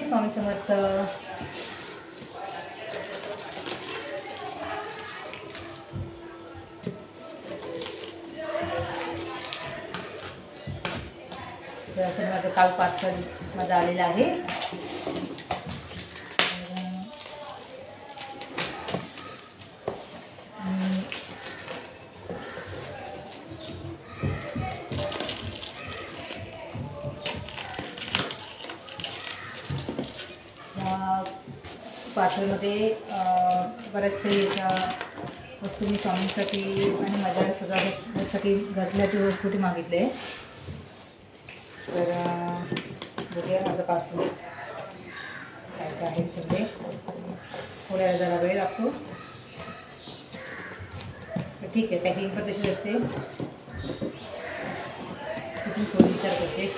स्वामी समर्थ. अशा माझं काल पार्सल माझं आलेलं आहे. पार्सलमध्ये बऱ्याचशा याच्या वस्तू मी स्वामींसाठी आणि माझ्या सगळ्यासाठी घरसाठी वस्तूसाठी मागितले. तर बघूया माझं पार्सल काय काय आहे. त्याच्यामध्ये थोड्या जरा वेळ लागतो, तर ठीक आहे. पॅकिंग पण तशी असते, तिथून थोडी विचार करते.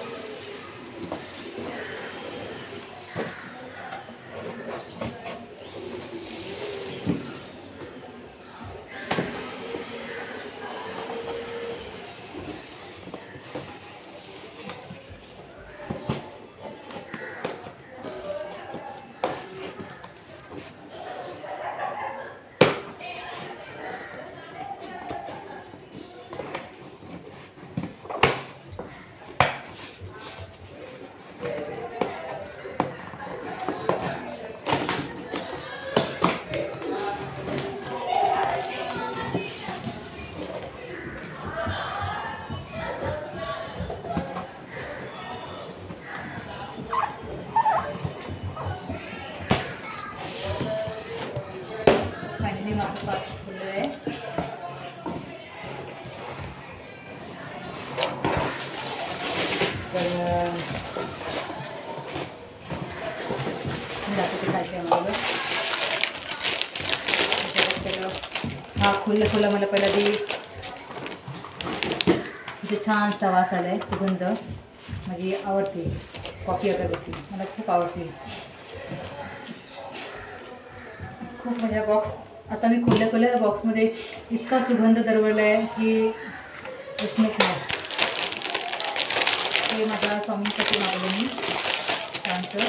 हा खुल्लं मला पहिला ते इथे छानसा वास आला आहे. सुगंध माझी आवडते. कॉफी अगरबत्ती मला खूप आवडते. खूप माझ्या बॉक्स आता मी खुल्या बॉक्समध्ये इतका सुगंध दरवळला आहे की प्रश्नच नाही. ते माझ्या स्वामींसाठी मागवलं मी छानसं,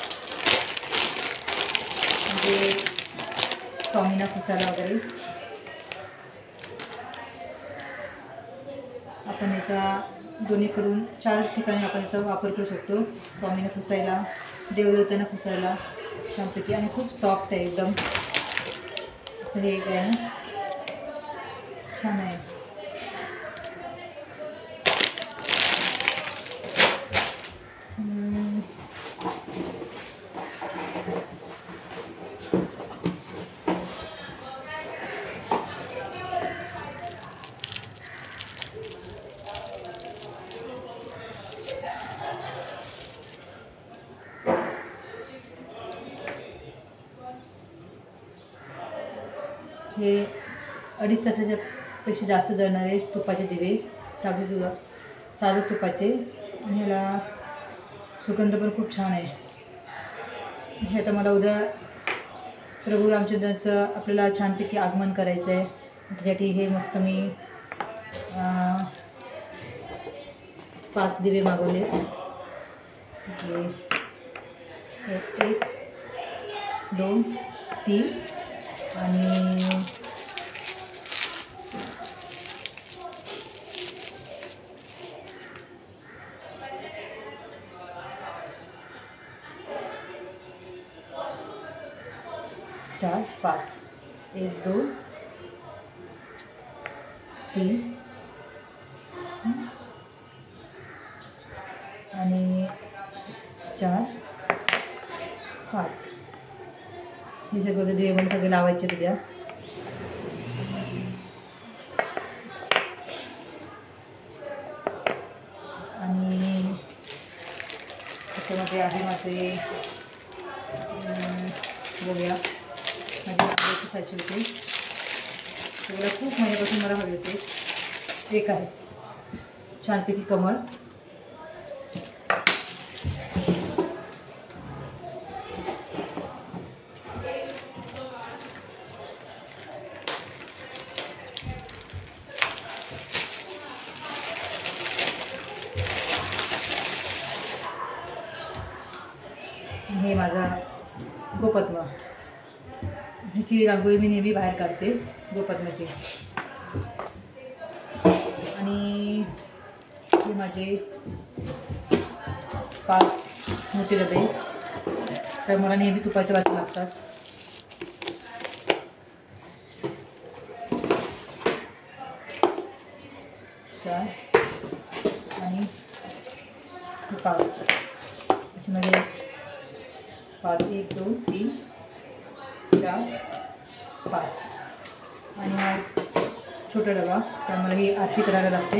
म्हणजे स्वामींना पुसायला वगैरे. आपण याचा दोन्हीकडून 4 ठिकाणी आपण याचा वापर करू शकतो. स्वामींना पुसायला, देवदेवतांना पुसायला छानपैकी. आणि खूप सॉफ्ट आहे एकदम. असं हे काय आहे, छान आहे. हे 2.5 तासाच्या पेक्षा जास्त जळणारे तुपाचे दिवे, साधे तुपाचे. आणि ह्याला सुगंध पण खूप छान आहे. हे आता मला उद्या प्रभू रामचंद्रांचं आपल्याला छानपैकी आगमन करायचं आहे. त्यासाठी हे मस्त मी 5 दिवे मागवले. 1 2 3 आणि 4 5 1 2 3 आणि 4 5 हे सगळं दिवे पण सगळे लावायचे उद्या. आणि त्याच्यामध्ये आहे माझे बघूया माझी आंब्याची साची होते. सगळं खूप महिन्यापासून मला हवे होते. एक आहे छानपैकी कमळ. हे माझा गोपद्म. ह्याची रांगोळी मी नेहमी बाहेर काढते गोपद्माची. आणि हे माझे 5 मोठे डबे, तर मला नेहमी तुपाचे वाटी लागतात. आणि 5 अशी म्हणजे 5 1 2 3 4 5. आणि हा छोटा डबा, त्यामुळे ही आरती करायला लागते.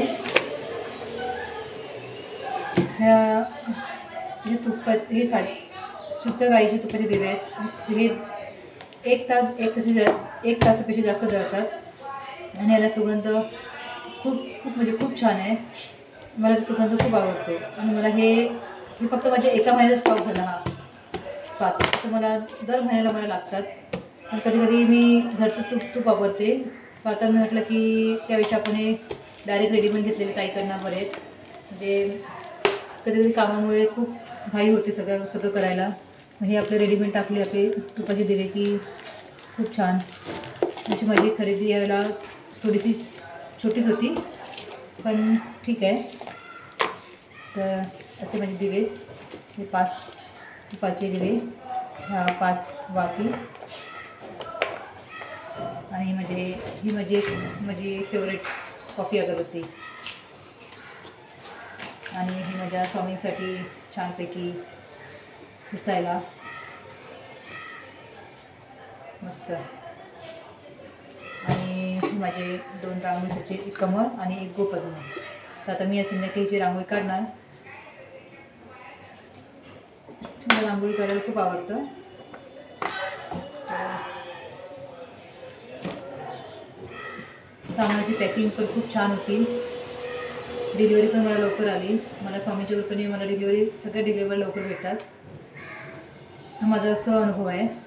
हे तुपाचे हे शुद्ध गाईचे तुपाचे दिवे आहेत. हे 1 तासापेक्षा जास्त जळतात. आणि याला सुगंध खूप छान आहे. मला सुगंध खूप आवडतो. आणि मला हे फक्त माझ्या एका महिन्याचा स्टॉक झाला हा 5. असं मला दर महिन्याला मला लागतात. पण कधी कधी मी घरचं तूप वापरते. तर आता मी म्हटलं की त्याविषयी आपण हे डायरेक्ट रेडीमेड घेतलेले ट्राय करणार बरेच. म्हणजे कधी कधी कामामुळे खूप घाई होते सगळं करायला. हे आपले रेडीमेड टाकले आपले तुपाचे दिवे की खूप छान. अशी माझी खरेदी यावेळेला थोडीशी छोटीच होती, पण ठीक आहे. तर असे माझे दिवे, हे 5 तुपाचे दिवे, ह्या 5 वाती. आणि ही माझी फेवरेट कॉफी अगरबत्ती. आणि ही माझ्या स्वामींसाठी छानपैकी दिसायला मस्त. आणि माझे 2 रांगोळीचे, एक कमळ आणि एक गोपद्म. तर आता मी या संध्याकाळीची रांगोळी काढणार. मला रांगोळी काढायला खूप आवडतं. सामानाची पॅकिंग पण खूप छान होती. डिलिव्हरी पण मला लवकर आली. मला स्वामीच्या कृपेने मला सगळ्या डिलिव्हरी लवकर भेटतात. हा माझा असा अनुभव आहे.